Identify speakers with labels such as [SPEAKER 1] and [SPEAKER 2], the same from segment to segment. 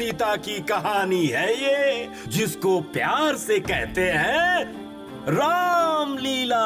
[SPEAKER 1] सीता की कहानी है ये, जिसको प्यार से कहते हैं रामलीला।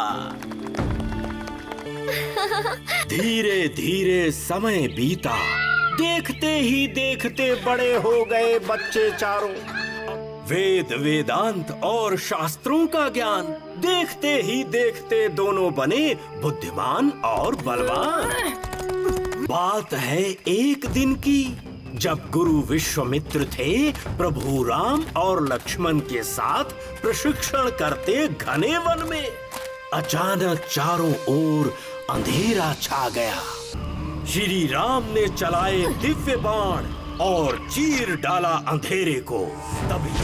[SPEAKER 1] धीरे धीरे समय बीता, देखते ही देखते बड़े हो गए बच्चे चारों। वेद वेदांत और शास्त्रों का ज्ञान देखते ही देखते दोनों बने बुद्धिमान और बलवान। बात है एक दिन की, जब गुरु विश्वामित्र थे प्रभु राम और लक्ष्मण के साथ प्रशिक्षण करते घने वन में। अचानक चारों ओर अंधेरा छा गया। श्री राम ने चलाए दिव्य बाण और चीर डाला अंधेरे को। तभी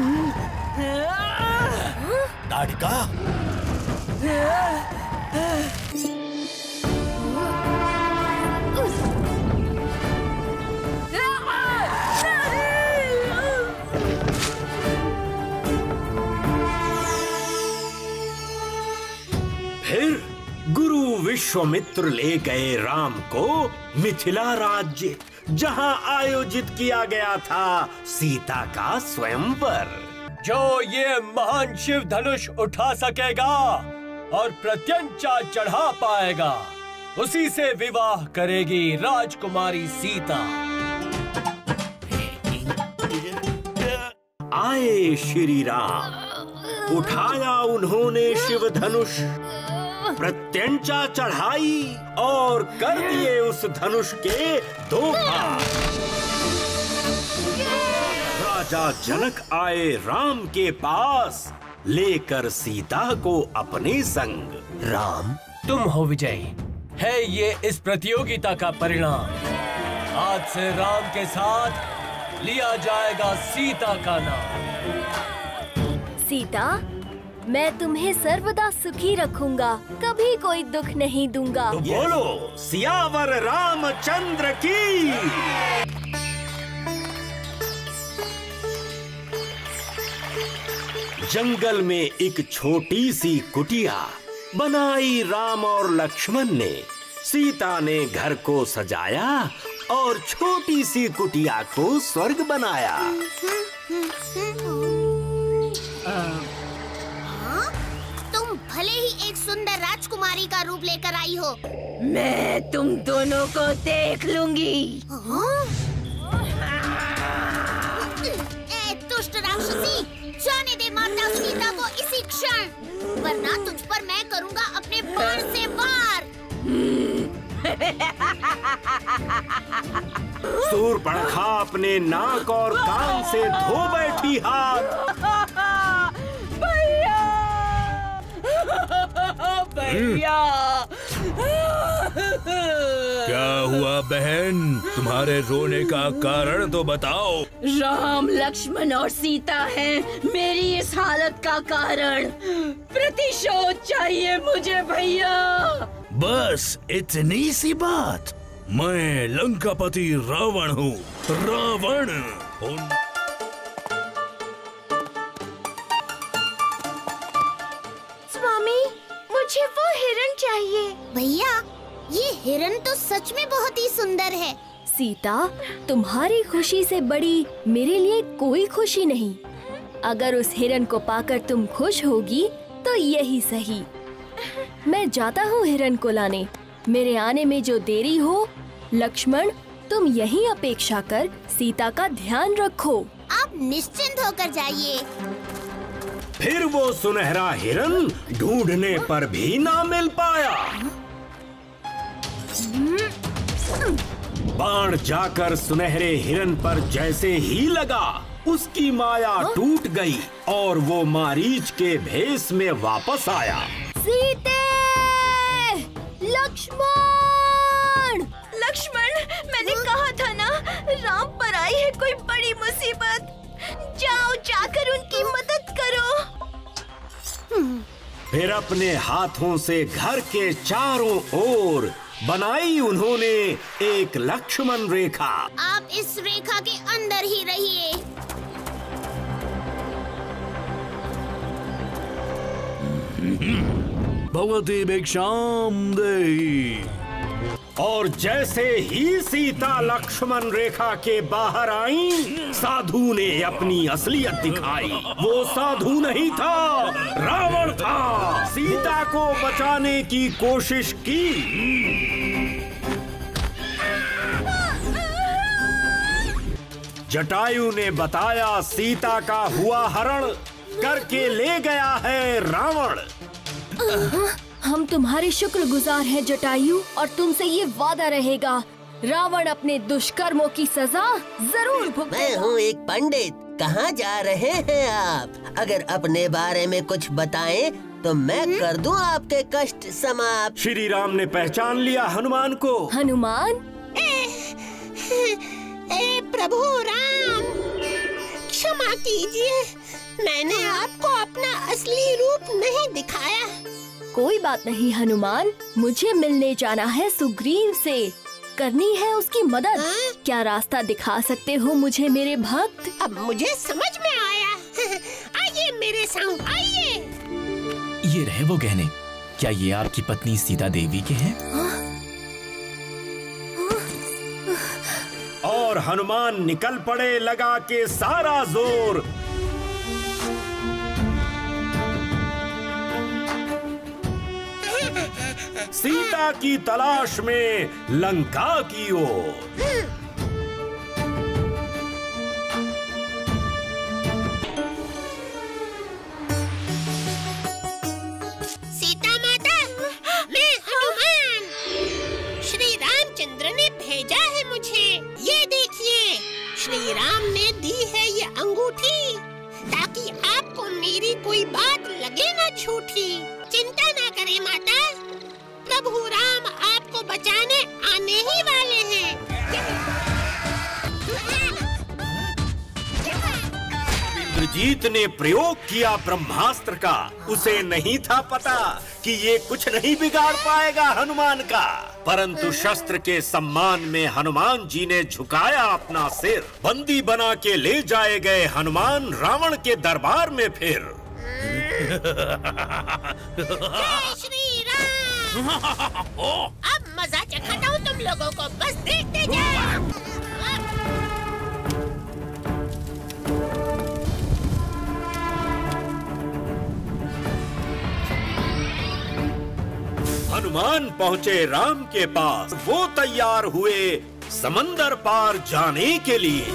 [SPEAKER 1] ताड़का, फिर गुरु विश्वामित्र ले गए राम को मिथिला राज्य, जहां आयोजित किया गया था सीता का स्वयंवर।
[SPEAKER 2] जो ये महान शिव धनुष उठा सकेगा और प्रत्यंचा चढ़ा पाएगा, उसी से विवाह करेगी राजकुमारी सीता।
[SPEAKER 1] आए श्री राम, उठाया उन्होंने शिव धनुष, प्रत्यंचा चढ़ाई और कर दिए उस धनुष के 2 भाग। राजा जनक आए राम के पास, लेकर सीता को अपने संग।
[SPEAKER 2] राम, तुम हो विजयी, है ये इस प्रतियोगिता का परिणाम। आज से राम के साथ लिया जाएगा सीता का नाम।
[SPEAKER 3] सीता, मैं तुम्हें सर्वदा सुखी रखूंगा, कभी कोई दुख नहीं दूंगा।
[SPEAKER 1] तो बोलो सियावर रामचंद्र की। जंगल में एक छोटी सी कुटिया बनाई राम और लक्ष्मण ने। सीता ने घर को सजाया और छोटी सी कुटिया को स्वर्ग बनाया।
[SPEAKER 4] भले ही एक सुंदर राजकुमारी का रूप लेकर आई हो,
[SPEAKER 5] मैं तुम दोनों को देख लूंगी।
[SPEAKER 4] ए दुष्ट राक्षसी, जाने दे माता सीता को इसी क्षण, वरना तुझ पर मैं करूंगा अपने बाण से वार।
[SPEAKER 1] शूर्पणखा अपने नाक और कान से धो बैठी हाथ।
[SPEAKER 5] भैया,
[SPEAKER 6] क्या हुआ बहन? तुम्हारे रोने का कारण तो बताओ।
[SPEAKER 5] राम, लक्ष्मण और सीता हैं मेरी इस हालत का कारण। प्रतिशोध चाहिए मुझे भैया।
[SPEAKER 6] बस इतनी सी बात? मैं लंकापति रावण हूँ, रावण।
[SPEAKER 4] स्वामी, मुझे वो हिरण चाहिए। भैया, ये हिरण तो सच में बहुत ही सुंदर है।
[SPEAKER 3] सीता, तुम्हारी खुशी से बड़ी मेरे लिए कोई खुशी नहीं। अगर उस हिरण को पाकर तुम खुश होगी तो यही सही। मैं जाता हूँ हिरण को लाने। मेरे आने में जो देरी हो, लक्ष्मण तुम यहीं अपेक्षा कर सीता का ध्यान रखो।
[SPEAKER 4] आप निश्चिंत होकर जाइए।
[SPEAKER 1] फिर वो सुनहरा हिरण ढूंढने पर भी ना मिल पाया। बाण जाकर सुनहरे हिरण पर जैसे ही लगा, उसकी माया टूट गई और वो मारीच के भेष में वापस आया।
[SPEAKER 3] सीते! लक्ष्मण! लक्ष्मण, मैंने कहा था ना, राम पर आई है कोई बड़ी मुसीबत। जाओ, जाकर उनकी मदद करो।
[SPEAKER 1] फिर अपने हाथों से घर के चारों ओर बनाई उन्होंने एक लक्ष्मण रेखा।
[SPEAKER 4] आप इस रेखा के अंदर ही रहिए।
[SPEAKER 6] भगवती भिक्षाम देहि।
[SPEAKER 1] और जैसे ही सीता लक्ष्मण रेखा के बाहर आई, साधु ने अपनी असलियत दिखाई। वो साधु नहीं था, रावण था। सीता को बचाने की कोशिश की। जटायु ने बताया सीता का हुआ हरण करके ले गया है रावण।
[SPEAKER 3] हम तुम्हारे शुक्रगुजार हैं जटायु, और तुमसे ये वादा रहेगा, रावण अपने दुष्कर्मों की सजा जरूर भुगतेगा।
[SPEAKER 7] मैं हूँ एक पंडित। कहाँ जा रहे हैं आप? अगर अपने बारे में कुछ बताएं तो मैं कर दूं आपके कष्ट समाप्त।
[SPEAKER 1] श्री राम ने पहचान लिया हनुमान को।
[SPEAKER 3] हनुमान?
[SPEAKER 8] प्रभु राम, क्षमा कीजिए, मैंने आपको अपना असली रूप नहीं दिखाया।
[SPEAKER 3] कोई बात नहीं हनुमान, मुझे मिलने जाना है सुग्रीव से, करनी है उसकी मदद। क्या रास्ता दिखा सकते हो मुझे मेरे भक्त?
[SPEAKER 8] अब मुझे समझ में आया। आइए मेरे संग, आइए।
[SPEAKER 9] ये रहे वो गहने। क्या ये आपकी पत्नी सीता देवी के हैं?
[SPEAKER 1] और हनुमान निकल पड़े, लगा के सारा जोर। सीता की तलाश में लंका की ओर।
[SPEAKER 8] सीता माता, मैं हनुमान। श्री रामचंद्र ने भेजा है मुझे। ये देखिए, श्री राम ने दी है ये अंगूठी, ताकि आपको मेरी कोई बात लगे ना झूठी। चिंता ना करें माता, प्रभु राम आपको बचाने आने ही वाले हैं।
[SPEAKER 1] इंद्रजीत ने प्रयोग किया ब्रह्मास्त्र का। उसे नहीं था पता कि ये कुछ नहीं बिगाड़ पाएगा हनुमान का। परंतु शस्त्र के सम्मान में हनुमान जी ने झुकाया अपना सिर। बंदी बना के ले जाए गए हनुमान रावण के दरबार में फिर।
[SPEAKER 8] जय श्री राम। अब मजा चखाता हूँ तुम लोगों को, बस देखते जाओ।
[SPEAKER 1] हनुमान पहुँचे राम के पास। वो तैयार हुए समंदर पार जाने के लिए।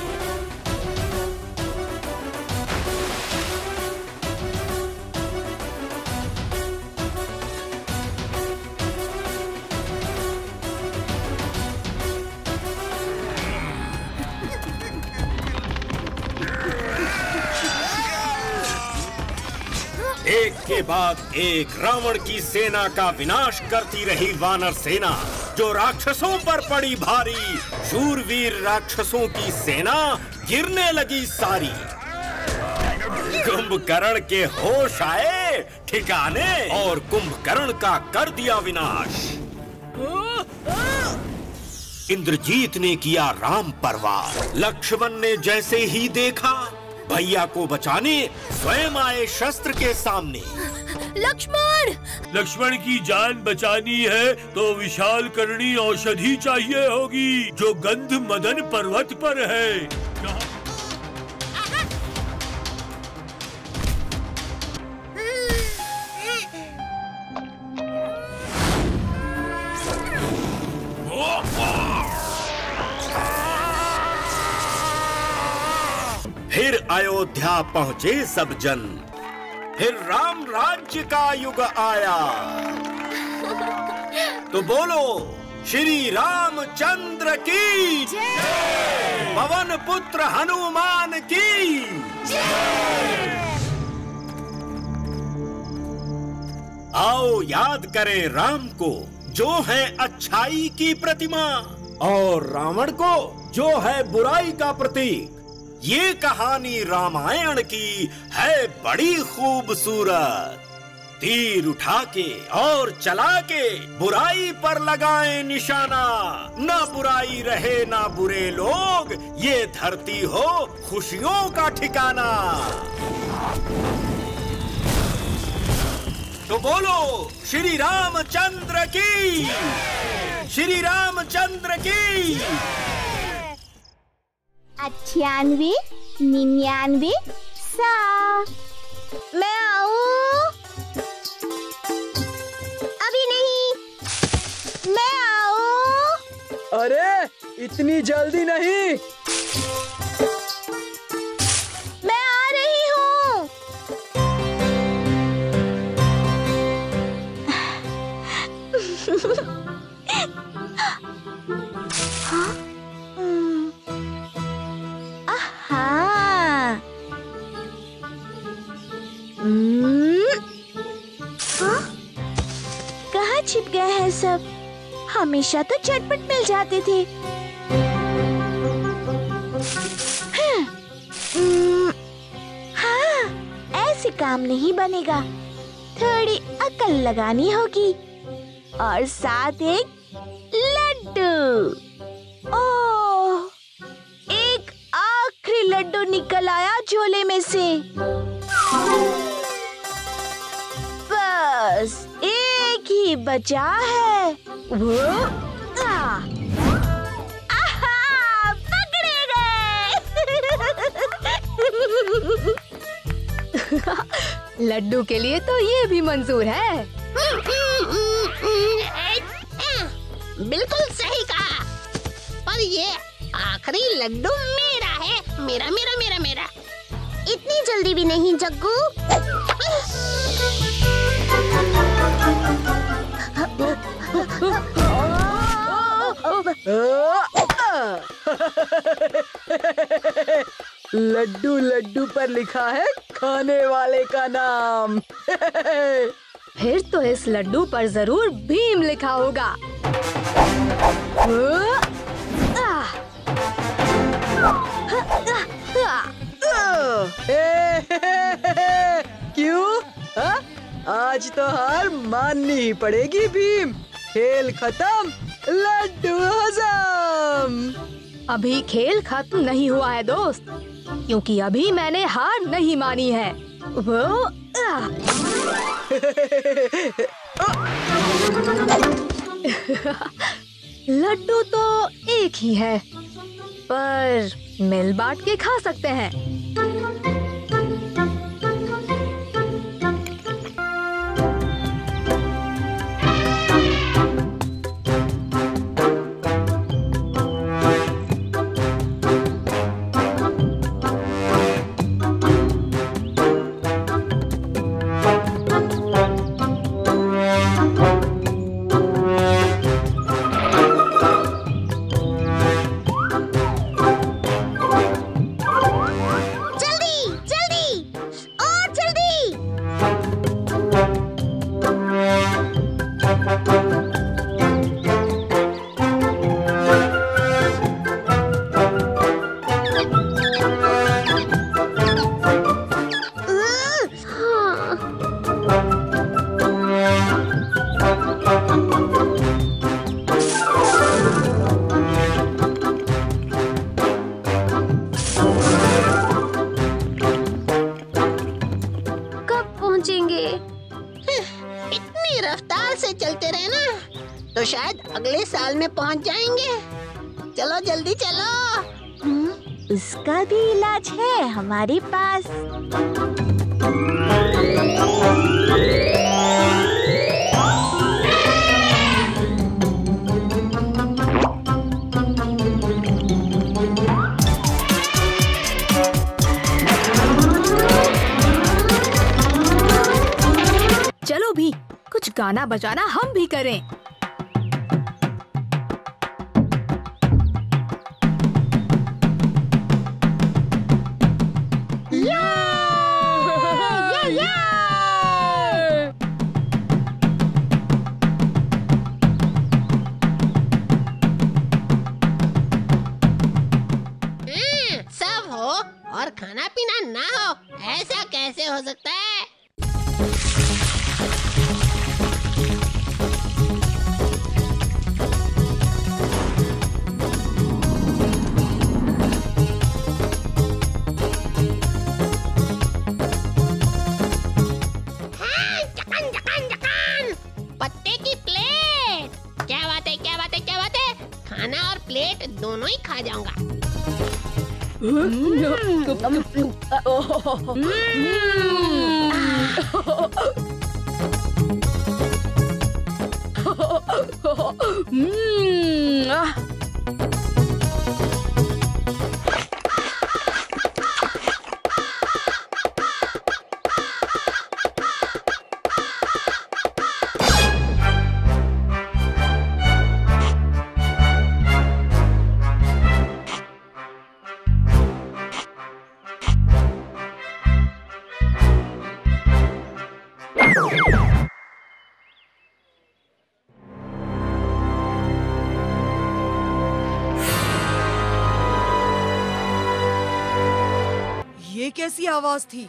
[SPEAKER 1] एक के बाद एक रावण की सेना का विनाश करती रही वानर सेना, जो राक्षसों पर पड़ी भारी। शूरवीर राक्षसों की सेना गिरने लगी सारी। कुंभकर्ण के होश आए ठिकाने, और कुंभकर्ण का कर दिया विनाश। इंद्रजीत ने किया राम परवार। लक्ष्मण ने जैसे ही देखा, भैया को बचाने स्वयं आए शस्त्र के सामने।
[SPEAKER 3] लक्ष्मण!
[SPEAKER 6] लक्ष्मण की जान बचानी है तो विशाल करणी औषधि चाहिए होगी, जो गंध मदन पर्वत पर है।
[SPEAKER 1] फिर अयोध्या पहुँचे सब जन। फिर राम राज्य का युग आया। तो बोलो श्री रामचंद्र की जय, पवन पुत्र हनुमान की जय। आओ याद करें राम को, जो है अच्छाई की प्रतिमा, और रावण को, जो है बुराई का प्रतीक। ये कहानी रामायण की है बड़ी खूबसूरत। तीर उठा के और चला के बुराई पर लगाएं निशाना। ना बुराई रहे ना बुरे लोग, ये धरती हो खुशियों का ठिकाना। तो बोलो श्री रामचंद्र की श्री रामचंद्र की।
[SPEAKER 4] 98, 99, 100। मैं आऊं? अभी नहीं। मैं आऊं?
[SPEAKER 10] अरे इतनी जल्दी नहीं।
[SPEAKER 4] मैं आ रही हूँ। कहाँ छिप गए हैं सब? हमेशा तो झटपट मिल जाते थे। हाँ, ऐसे काम नहीं बनेगा। थोड़ी अकल लगानी होगी और साथ एक लड्डू। ओह, एक आखिरी लड्डू निकल आया झोले में से। बस एक ही बचा है। वो पकड़े
[SPEAKER 3] गए। लड्डू के लिए तो ये भी मंजूर है।
[SPEAKER 8] बिल्कुल सही कहा, पर ये आखिरी लड्डू मेरा है। मेरा मेरा मेरा मेरा।
[SPEAKER 4] इतनी जल्दी भी नहीं जग्गू।
[SPEAKER 10] लड्डू लड्डू पर लिखा है खाने वाले का नाम।
[SPEAKER 3] फिर तो इस लड्डू पर जरूर भीम लिखा होगा।
[SPEAKER 10] क्यों? आज तो हार माननी ही पड़ेगी भीम। खेल खत्म, लड्डू हजम।
[SPEAKER 3] अभी खेल खत्म नहीं हुआ है दोस्त, क्योंकि अभी मैंने हार नहीं मानी है। वो लड्डू तो एक ही है, पर मिल बांट के खा सकते हैं।
[SPEAKER 8] इतनी रफ्तार से चलते रहे ना तो शायद अगले साल में पहुंच जाएंगे। चलो जल्दी चलो।
[SPEAKER 4] उसका भी इलाज है हमारे पास।
[SPEAKER 3] चलो भी कुछ गाना बजाना हम भी करें।
[SPEAKER 8] सब हो और खाना पीना ना हो, ऐसा कैसे हो सकता है? दोनों ही खा जाऊंगा।
[SPEAKER 11] ये कैसी आवाज थी?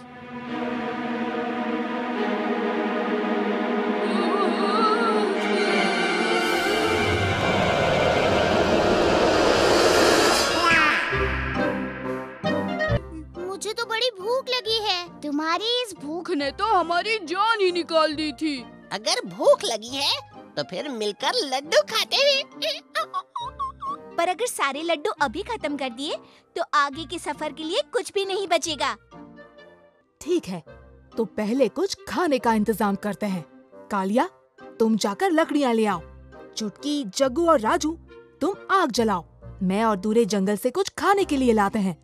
[SPEAKER 4] मुझे तो बड़ी भूख लगी है। तुम्हारी इस भूख
[SPEAKER 5] ने तो हमारी जान ही निकाल दी थी।
[SPEAKER 8] अगर भूख लगी है तो फिर मिलकर लड्डू खाते हैं।
[SPEAKER 4] पर अगर सारे लड्डू अभी खत्म कर दिए तो आगे के सफर के लिए कुछ भी नहीं बचेगा।
[SPEAKER 11] ठीक है, तो पहले कुछ खाने का इंतजाम करते हैं। कालिया, तुम जाकर लकड़ियाँ ले आओ। चुटकी, जग्गू और राजू, तुम आग जलाओ। मैं और दूरे जंगल से कुछ खाने के लिए लाते हैं।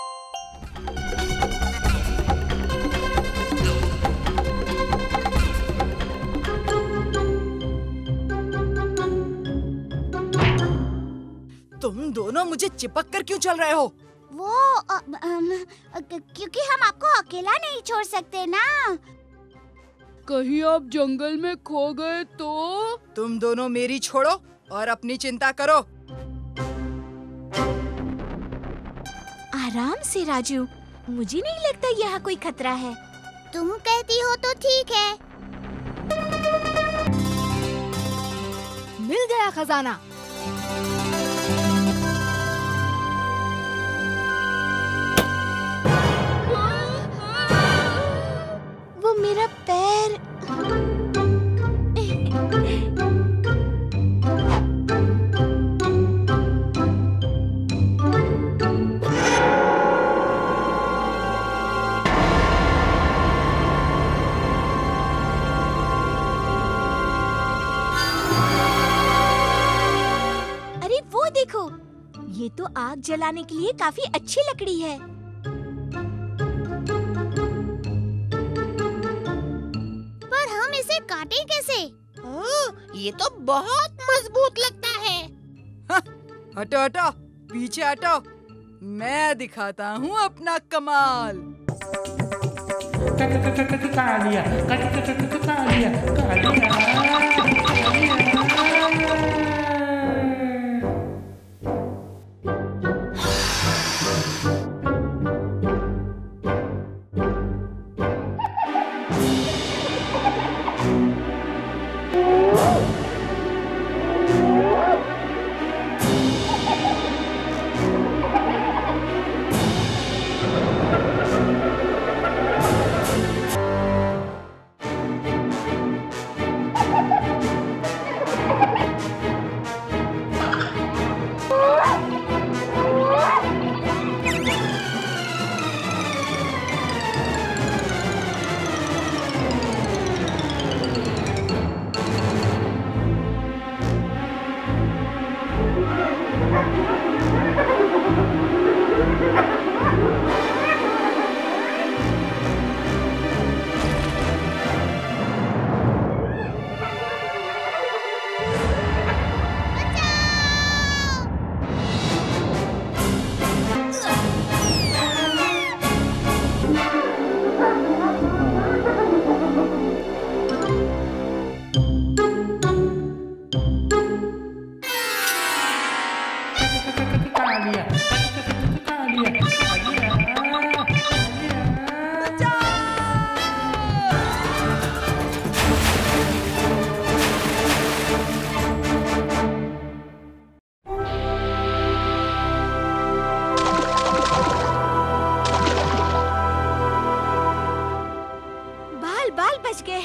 [SPEAKER 11] तुम दोनों मुझे चिपक कर क्यों चल रहे हो?
[SPEAKER 4] वो क्योंकि हम आपको अकेला नहीं छोड़ सकते ना।
[SPEAKER 5] कहीं आप जंगल में खो गए तो?
[SPEAKER 11] तुम दोनों मेरी छोड़ो और अपनी चिंता करो।
[SPEAKER 4] आराम से राजू, मुझे नहीं लगता यहाँ कोई खतरा है। तुम कहती हो तो ठीक है।
[SPEAKER 11] मिल गया खजाना।
[SPEAKER 4] वो मेरा पैर। अरे वो देखो, ये तो आग जलाने के लिए काफी अच्छी लकड़ी है। काटें कैसे?
[SPEAKER 8] ये तो बहुत मजबूत लगता है।
[SPEAKER 11] हटो हटो, पीछे हटो। मैं दिखाता हूँ अपना कमाल।
[SPEAKER 6] कालिया, कालिया,
[SPEAKER 4] बाल बच गए।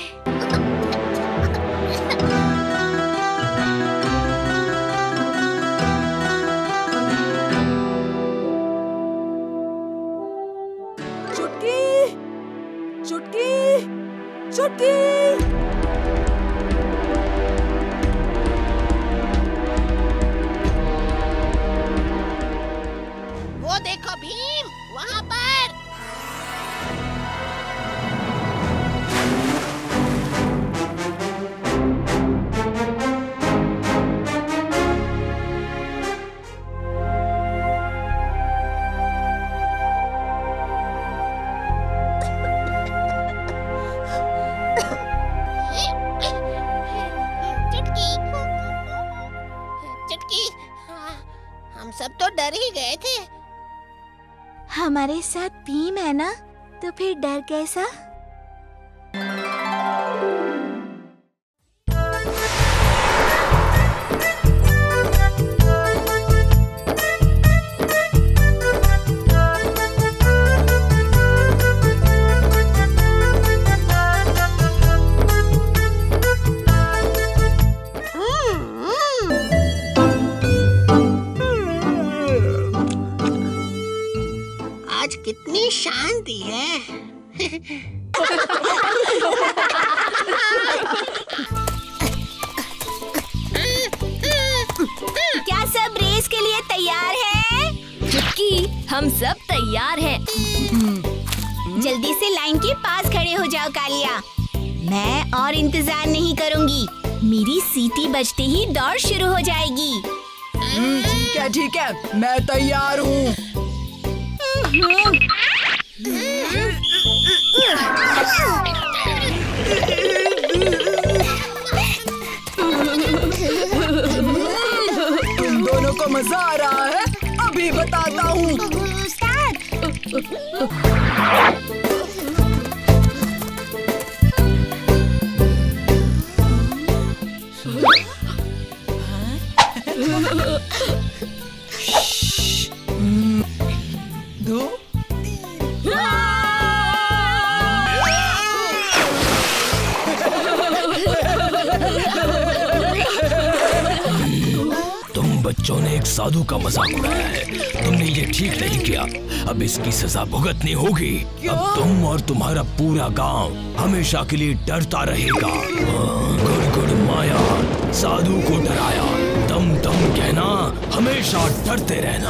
[SPEAKER 11] चुटकी।
[SPEAKER 8] वो देखो भीम, वहाँ पर। चुटकी, हम सब तो डर ही गए थे।
[SPEAKER 4] हमारे साथ भीम है ना, तो फिर डर कैसा?
[SPEAKER 8] आज कितनी शांति है।
[SPEAKER 4] क्या सब रेस के लिए तैयार हैं?
[SPEAKER 3] चुटकी, हम सब तैयार हैं।
[SPEAKER 4] जल्दी से लाइन के पास खड़े हो जाओ कालिया। मैं और इंतजार नहीं करूंगी। मेरी सीटी बजते ही दौड़ शुरू हो जाएगी।
[SPEAKER 10] ठीक है, मैं तैयार हूँ। तुम दोनों को मजा आ रहा है? अभी बताता हूँ।
[SPEAKER 9] बच्चों ने एक साधु का मजाक उड़ाया है। तुमने ये ठीक नहीं किया। अब इसकी सजा भुगतनी होगी। अब तुम और तुम्हारा पूरा गांव हमेशा के लिए डरता रहेगा। गुड़ गुड़ माया, साधु को डराया, दम दम कहना, हमेशा डरते रहना।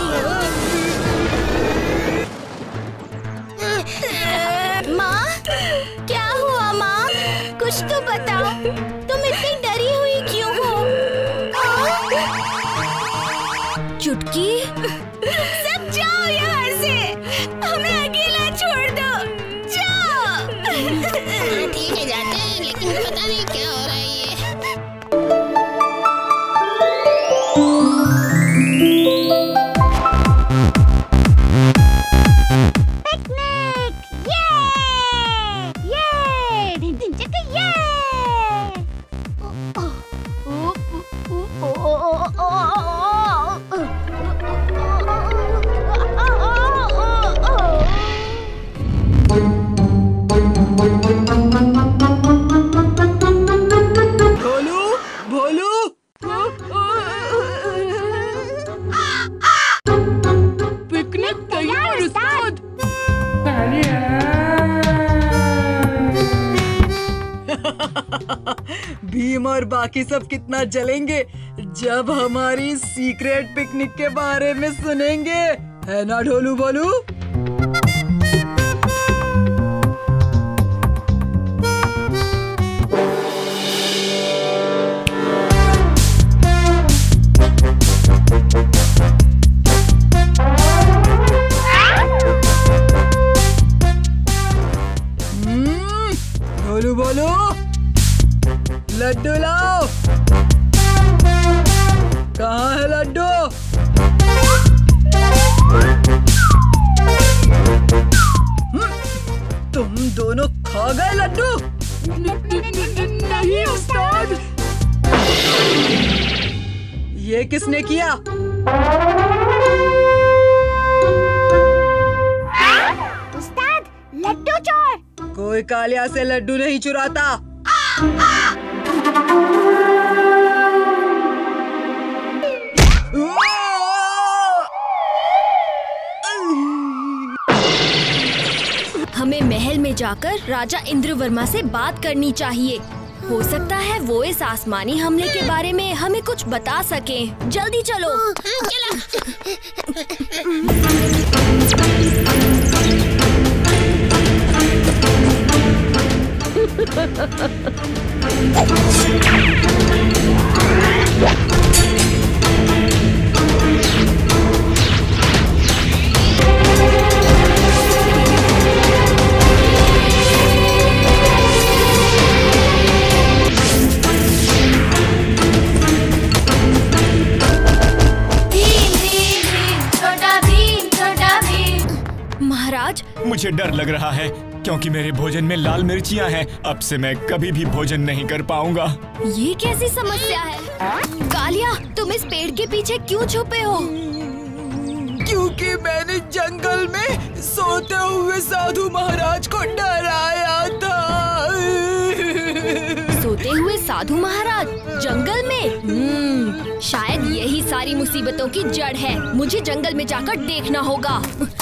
[SPEAKER 4] माँ, क्या हुआ माँ? कुछ तो बताओ। तुम इतनी डरी हुई क्यों हो?
[SPEAKER 3] चुटकी,
[SPEAKER 4] सब जाओ यहाँ से। हमें अकेला छोड़ दो। जाओ।
[SPEAKER 8] ठीक है, जाते हैं, लेकिन पता नहीं क्या हो रहा है ये।
[SPEAKER 10] भीम और बाकी सब कितना जलेंगे जब हमारी सीक्रेट पिकनिक के बारे में सुनेंगे, है ना ढोलू बोलू? ढोलू बोलू, लड्डू लाओ। कहाँ है लड्डू? तुम दोनों खा गए लड्डू? नहीं उस्ताद। ये किसने किया?
[SPEAKER 4] उस्ताद, लड्डू चोर।
[SPEAKER 10] कोई कालिया से लड्डू नहीं चुराता।
[SPEAKER 3] हमें महल में जाकर राजा इंद्रवर्मा से बात करनी चाहिए। हो सकता है वो इस आसमानी हमले के बारे में हमें कुछ बता सकें। जल्दी चलो। महाराज,
[SPEAKER 12] मुझे डर लग रहा है क्योंकि मेरे भोजन में लाल मिर्चियाँ हैं। अब से मैं कभी भी भोजन नहीं कर पाऊंगा।
[SPEAKER 3] ये कैसी समस्या है? कालिया, तुम इस पेड़ के पीछे क्यों छुपे हो?
[SPEAKER 10] क्योंकि मैंने जंगल में सोते हुए साधु महाराज को डराया था।
[SPEAKER 3] सोते हुए साधु महाराज जंगल में? शायद यही सारी मुसीबतों की जड़ है। मुझे जंगल में जाकर देखना होगा।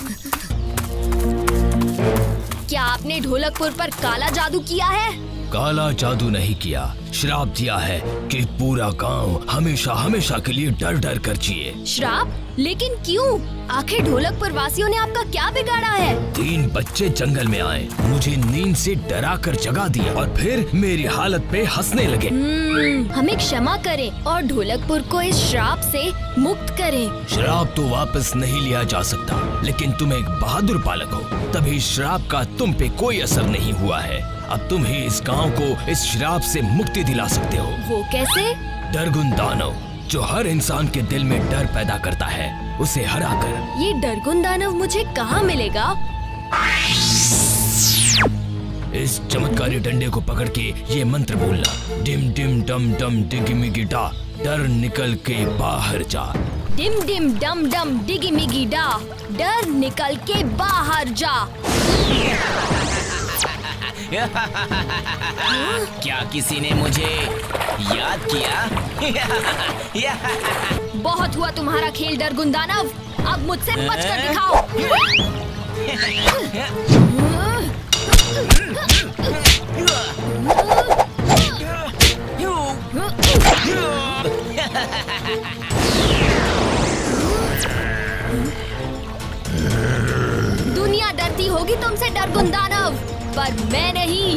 [SPEAKER 3] क्या आपने ढोलकपुर पर काला जादू किया है?
[SPEAKER 9] काला जादू नहीं किया, श्राप दिया है कि पूरा गांव हमेशा हमेशा के लिए डर डर कर जिए।
[SPEAKER 3] श्राप? लेकिन क्यों? आखिर ढोलकपुर वासियों ने आपका क्या बिगाड़ा है?
[SPEAKER 9] 3 बच्चे जंगल में आए, मुझे नींद से डरा कर जगा दिया और फिर मेरी हालत पे हंसने लगे।
[SPEAKER 3] हमें क्षमा करें और ढोलकपुर को इस श्राप से मुक्त करें।
[SPEAKER 9] श्राप तो वापस नहीं लिया जा सकता, लेकिन तुम एक बहादुर बालक हो, तभी श्राप का तुम पे कोई असर नहीं हुआ है। अब तुम ही इस गांव को इस श्राप से मुक्ति दिला सकते हो।
[SPEAKER 3] वो कैसे?
[SPEAKER 9] डरगुन दानव, जो हर इंसान के दिल में डर पैदा करता है, उसे हराकर।
[SPEAKER 3] ये डरगुन दानव मुझे कहाँ मिलेगा?
[SPEAKER 9] इस चमत्कारी डंडे को पकड़ के ये मंत्र बोलना, डिम डिम डम डम डिगी मिगी डा, डर निकल के बाहर जा।
[SPEAKER 3] डिम डिम डम डम डिगी मिगी डा, डर निकल के बाहर जा।
[SPEAKER 13] क्या किसी ने मुझे याद किया?
[SPEAKER 3] बहुत हुआ तुम्हारा खेल डरगुन दानव, अब मुझसे बचकर दिखाओ। दुनिया डरती होगी तुमसे डरगुन दानव, पर मैं नहीं।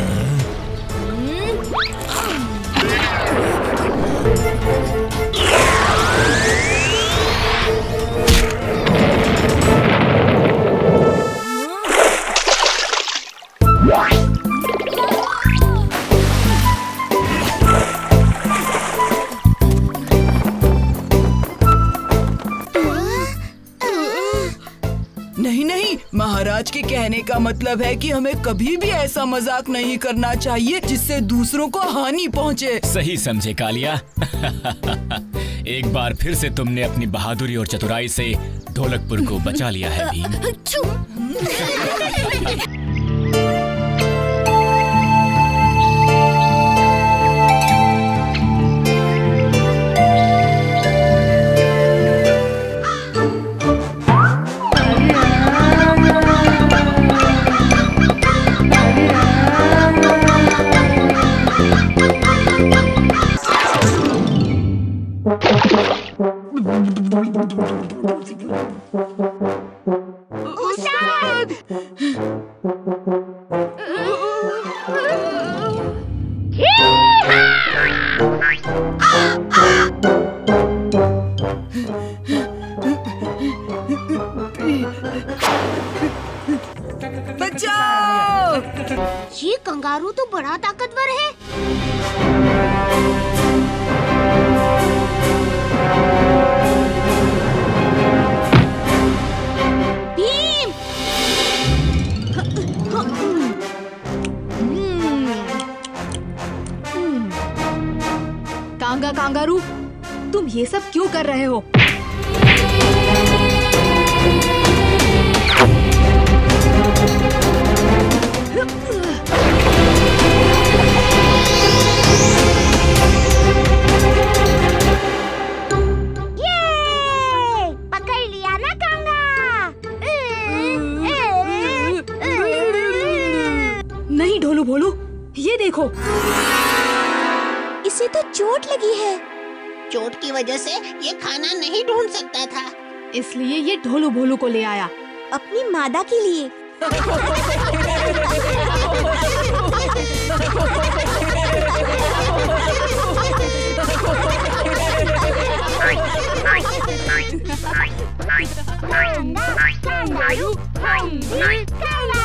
[SPEAKER 10] नहीं नहीं, महाराज के कहने का मतलब है कि हमें कभी भी ऐसा मजाक नहीं करना चाहिए जिससे दूसरों को हानि पहुंचे।
[SPEAKER 12] सही समझे कालिया। एक बार फिर से तुमने अपनी बहादुरी और चतुराई से ढोलकपुर को बचा लिया है भीम।
[SPEAKER 10] बचाओ!
[SPEAKER 4] ये कंगारू तो बड़ा ताकतवर है। भीम!
[SPEAKER 11] कांगारू, तुम ये सब क्यों कर रहे हो?
[SPEAKER 4] पकड़ लिया ना कांगा।
[SPEAKER 11] ढोलू भोलू, ये देखो।
[SPEAKER 4] इसे तो चोट लगी है। चोट की वजह से ये खाना नहीं ढूंढ सकता था,
[SPEAKER 11] इसलिए ये ढोलू भोलू को ले आया
[SPEAKER 4] अपनी मादा के लिए।
[SPEAKER 14] Kangaroo hungry, kangaroo